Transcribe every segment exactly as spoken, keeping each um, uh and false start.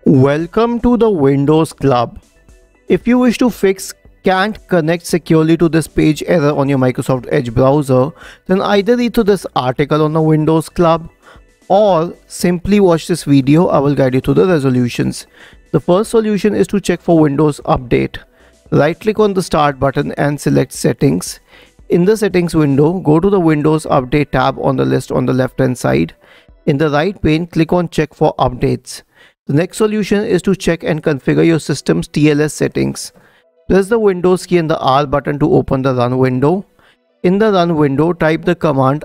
Welcome to the Windows Club. If you wish to fix can't connect securely to this page error on your Microsoft Edge browser, then either read through this article on the Windows Club or simply watch this video. I will guide you through the resolutions. The first solution is to check for Windows Update. Right click on the Start button and select Settings. In the Settings window, go to the Windows Update tab on the list on the left hand side. In the right pane, click on Check for Updates. The next solution is to check and configure your system's T L S settings. Press the Windows key and the R button to open the Run window. In the Run window, type the command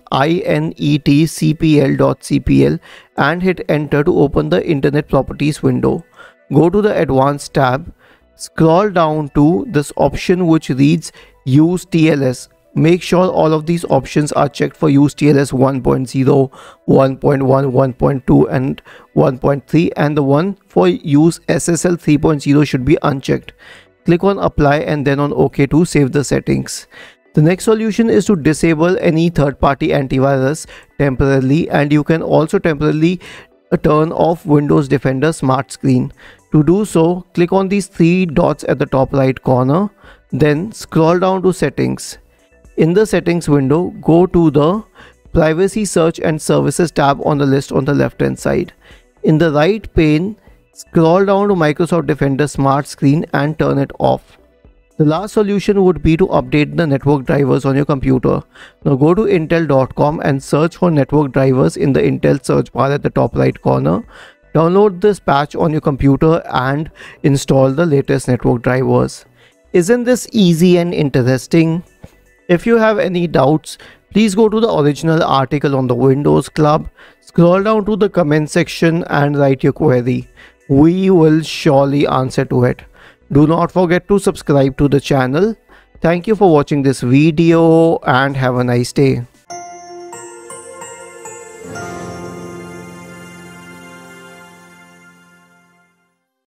inetcpl dot c p l and hit Enter to open the Internet Properties window. Go to the Advanced tab. Scroll down to this option which reads Use T L S. Make sure all of these options are checked for Use T L S one point zero, one point one, one point two and one point three, and the one for Use S S L three point zero should be unchecked. Click on Apply and then on OK to save the settings. The next solution is to disable any third-party antivirus temporarily, and you can also temporarily turn off Windows Defender SmartScreen. To do so, click on these three dots at the top right corner, then scroll down to Settings. In the Settings window, go to the Privacy Search and Services tab on the list on the left hand side. In the right pane, scroll down to Microsoft Defender SmartScreen and turn it off. The last solution would be to update the network drivers on your computer. Now go to intel dot com and search for network drivers in the Intel search bar at the top right corner. Download this patch on your computer and install the latest network drivers. Isn't this easy and interesting? If you have any doubts, please go to the original article on the Windows Club, scroll down to the comment section and write your query. We will surely answer to it. Do not forget to subscribe to the channel. Thank you for watching this video and have a nice day.